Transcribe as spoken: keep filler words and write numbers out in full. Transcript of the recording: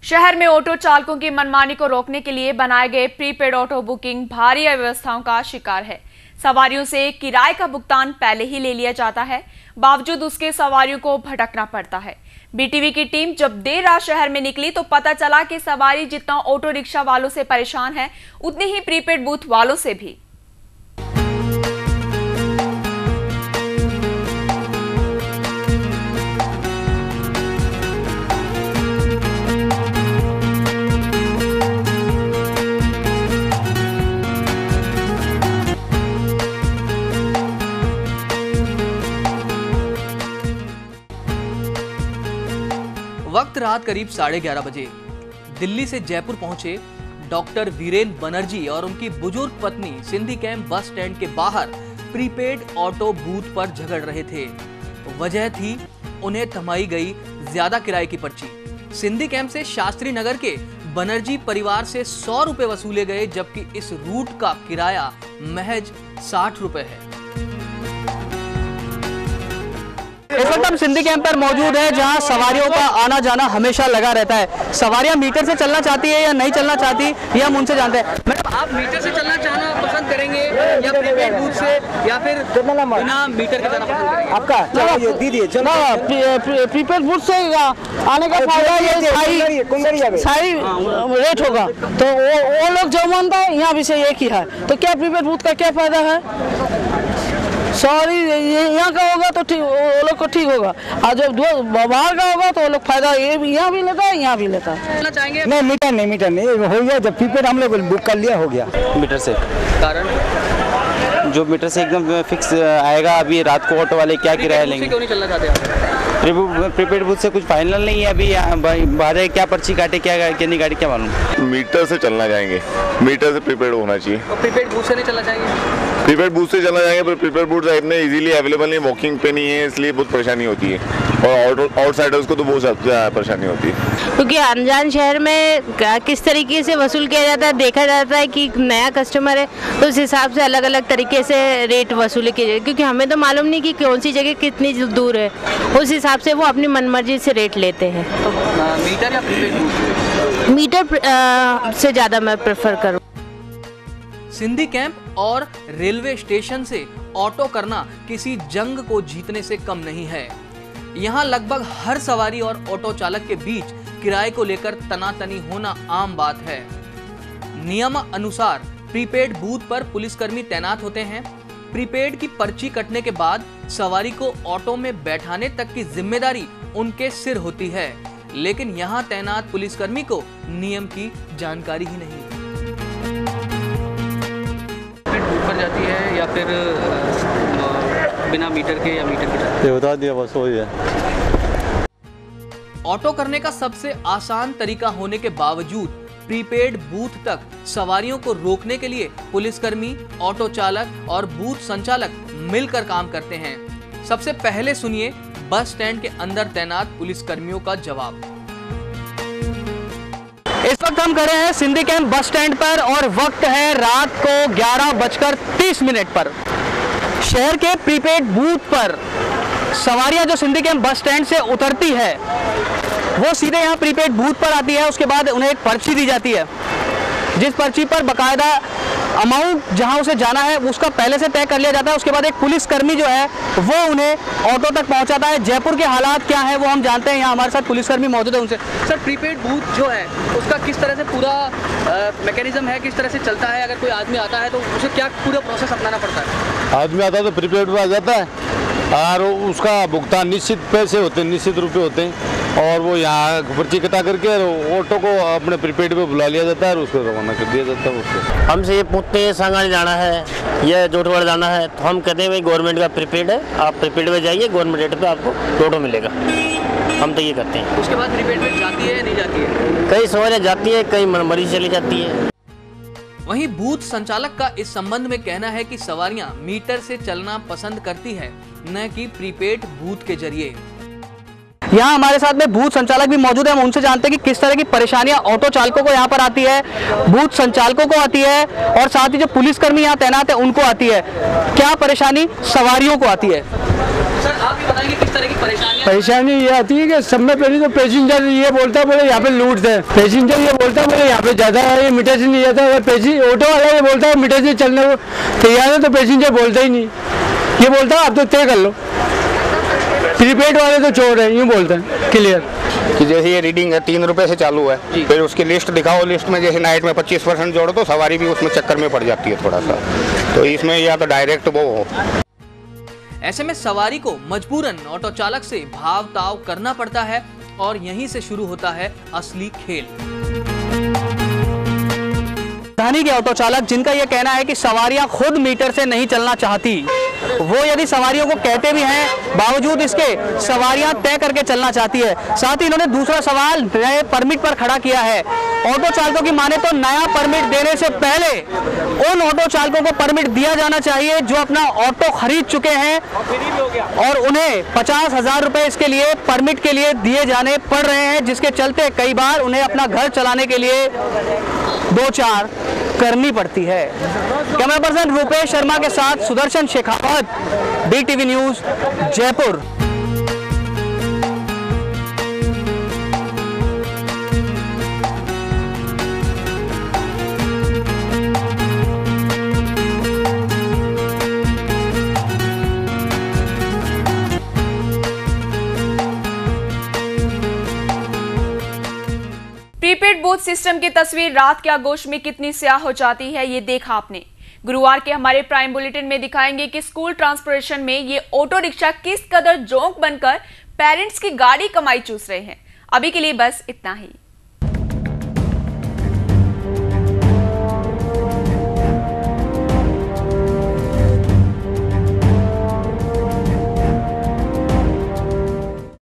शहर में ऑटो चालकों की मनमानी को रोकने के लिए बनाए गए प्रीपेड ऑटो बुकिंग भारी अव्यवस्थाओं का शिकार है। सवारियों से किराए का भुगतान पहले ही ले लिया जाता है, बावजूद उसके सवारियों को भटकना पड़ता है। बीटीवी की टीम जब देर रात शहर में निकली तो पता चला कि सवारी जितना ऑटो रिक्शा वालों से परेशान है, उतने ही प्रीपेड बूथ वालों से भी। वक्त रात करीब साढ़े ग्यारह बजे दिल्ली से जयपुर पहुंचे डॉक्टर वीरेन बनर्जी और उनकी बुजुर्ग पत्नी सिंधी कैंप बस स्टैंड के बाहर प्रीपेड ऑटो बूथ पर झगड़ रहे थे। वजह थी उन्हें थमाई गई ज्यादा किराए की पर्ची। सिंधी कैंप से शास्त्री नगर के बनर्जी परिवार से सौ रुपए वसूले गए, जबकि इस रूट का किराया महज साठ रुपए है। इस वक्त हम सिंधी कैंप पर मौजूद है, जहां सवारियों का आना जाना हमेशा लगा रहता है। सवारियां मीटर से चलना चाहती है या नहीं चलना चाहती, ये हम उनसे जानते हैं। मैडम, आप मीटर से चलना चाहना पसंद करेंगे या प्रीपेड बूथ से, या फिर बिना मीटर के जाना पसंद करेंगे? आपका दीदी प्रीपेड बूथ से आने का फायदा ये सारी रेट होगा, तो वो वो लोग जो मानता है यहाँ भी से एक ही है, तो क्या प्रीपेड बूथ का क्या फायदा है? सॉरी, यहाँ का होगा तो ठीक, वो लोग को ठीक होगा, और जब बाहर का होगा तो वो लोग फायदा यहाँ भी लेता है, यहाँ भी लेता है। चाहेंगे? नहीं, मीटर नहीं, मीटर नहीं हो गया। जब प्रीपेड हम लोग बुक कर लिया, हो गया मीटर से। कारण जो मीटर से एकदम फिक्स आएगा। अभी रात को ऑटो वाले क्या किराया लेंगे? क्यों नहीं चलना चाहते आप? प्रीपेड बूथ से कुछ फाइनल नहीं है अभी। बाहर क्या पर्ची काटे, क्या कितनी गाड़ी, क्या मालूम। मीटर से चलना चाहेंगे, मीटर से प्रीपेड होना चाहिए। और प्रीपेड बूथ से नहीं चलना चाहेंगे? प्रीपेड बूथ से चलना चाहेंगे, पर प्रीपेड बूथ इतने इजीली अवेलेबल नहीं, वॉकिंग पे नहीं है, इसलिए बहुत परेशानी होती है, और आउटसाइडर्स को तो बहुत ज़्यादा परेशानी होती है। क्योंकि अनजान शहर में किस तरीके से वसूल किया जाता है, देखा जाता है कि नया कस्टमर है तो उस हिसाब से अलग अलग तरीके से रेट वसूली की जाए, क्योंकि हमें तो मालूम नहीं कि कौन सी जगह कितनी दूर है, उस हिसाब से वो अपनी मनमर्जी से रेट लेते हैं। तो मीटर या प्रीपेड बूथ? मीटर आ, से ज़्यादा मैं प्रेफर करूँ। सिंधी कैंप और रेलवे स्टेशन से ऑटो करना किसी जंग को जीतने से कम नहीं है। यहाँ लगभग हर सवारी और ऑटो चालक के बीच किराए को लेकर तनातनी होना आम बात है। नियम अनुसार प्रीपेड बूथ पर पुलिसकर्मी तैनात होते हैं। प्रीपेड की पर्ची कटने के बाद सवारी को ऑटो में बैठाने तक की जिम्मेदारी उनके सिर होती है, लेकिन यहाँ तैनात पुलिसकर्मी को नियम की जानकारी ही नहीं। पर जाती है या फिर बिना मीटर के, या मीटर के? ये बता दिया, बस वही है। ऑटो करने का सबसे आसान तरीका होने के बावजूद प्रीपेड बूथ तक सवारियों को रोकने के लिए पुलिसकर्मी, ऑटो चालक और बूथ संचालक मिलकर काम करते हैं। सबसे पहले सुनिए बस स्टैंड के अंदर तैनात पुलिसकर्मियों का जवाब। इस वक्त हम खड़े हैं सिंधी कैंप बस स्टैंड पर और वक्त है रात को ग्यारह बजकर तीस मिनट पर। शहर के प्रीपेड बूथ पर सवारियां जो सिंधी कैंप बस स्टैंड से उतरती है वो सीधे यहाँ प्रीपेड बूथ पर आती है। उसके बाद उन्हें एक पर्ची दी जाती है, जिस पर्ची पर बकायदा अमाउंट जहां उसे जाना है उसका पहले से तय कर लिया जाता है। उसके बाद एक पुलिसकर्मी जो है वो उन्हें ऑटो तक पहुंचाता है। जयपुर के हालात क्या है वो हम जानते हैं, यहाँ हमारे साथ पुलिसकर्मी मौजूद है उनसे। सर, प्रीपेड बूथ जो है उसका किस तरह से पूरा मैकेनिज्म है, किस तरह से चलता है? अगर कोई आदमी आता है तो उसे क्या पूरा प्रोसेस अपनाना पड़ता है? आदमी आता है तो प्रीपेड पर आ जाता है और उसका भुगतान निश्चित पैसे होते हैं, निश्चित रुपये होते हैं, और वो यहाँ पर्ची कटा करके ऑटो को अपने प्रीपेड पे बुला लिया जाता है और उसको रवाना कर दिया जाता है। उसको हमसे ये पूछते हैं सांगाड़ी जाना है या जोटवाड़ जाना है, तो हम कहते हैं भाई गवर्नमेंट का प्रीपेड है, आप प्रीपेड में जाइए, गवर्नमेंट रेट पे आपको ऑटो मिलेगा। हम तो ये करते हैं। उसके बाद प्रीपेड में जाती है या नहीं जाती है? कई सवारियाँ जाती है, कई मनमानी चली जाती है। वहीं बूथ संचालक का इस संबंध में कहना है कि सवारियां मीटर से चलना पसंद करती है, न कि प्रीपेड बूथ के जरिए। यहाँ हमारे साथ में बूथ संचालक भी मौजूद है, हम उनसे जानते हैं कि किस तरह की परेशानियां ऑटो चालकों को यहाँ पर आती है, बूथ संचालकों को आती है, और साथ ही जो पुलिसकर्मी यहाँ तैनात है उनको आती है। क्या परेशानी सवारियों को आती है? सर, आप ये बताएंगे किस तरह की परेशानियां परेशानी ये आती है कि सब में पहले तो पैसेंजर ये बोलता है बोले यहाँ पे लूटते हैं, पैसेंजर ये बोलता है बोले यहाँ पे ज़्यादा है, ये मीटर से नहीं जाता। अगर पैसे ऑटो वाला ये बोलता है मीटर से चलने को तैयार है तो पैसेंजर बोलता ही नहीं, ये बोलता है आप तो तय कर लो। प्रीपेड वाले तो चोर है, यूँ बोलते हैं क्लियर कि जैसे ये रीडिंग है तीन रुपए से चालू है, फिर उसकी लिस्ट दिखाओ, लिस्ट में जैसे नाइट में पच्चीस परसेंट जोड़ो तो सवारी भी उसमें चक्कर में पड़ जाती है थोड़ा सा, तो इसमें या तो डायरेक्ट वो हो। ऐसे में सवारी को मजबूरन ऑटो चालक से भाव ताव करना पड़ता है और यहीं से शुरू होता है असली खेल। राजधानी के ऑटो चालक जिनका यह कहना है कि सवारियां खुद मीटर से नहीं चलना चाहती, वो यदि सवारियों को कहते भी हैं बावजूद इसके सवारियां तय करके चलना चाहती है। साथ ही इन्होंने दूसरा सवाल नए परमिट पर खड़ा किया है। ऑटो चालकों की माने तो नया परमिट देने से पहले उन ऑटो चालकों को परमिट दिया जाना चाहिए जो अपना ऑटो खरीद चुके हैं और उन्हें पचास हजार रुपए इसके लिए परमिट के लिए दिए जाने पड़ रहे हैं, जिसके चलते कई बार उन्हें अपना घर चलाने के लिए दो चार करनी पड़ती है। कैमरा पर्सन रूपेश शर्मा के साथ Sudarshan Shekhawat, BTV news, Jaipur. Prepaid booth system की तस्वीर रात के आगोश में कितनी स्याह हो जाती है, ये देखा आपने। गुरुवार के हमारे प्राइम बुलेटिन में दिखाएंगे कि स्कूल ट्रांसपोर्टेशन में ये ऑटो रिक्शा किस कदर जोंक बनकर पेरेंट्स की गाड़ी कमाई चूस रहे हैं। अभी के लिए बस इतना ही।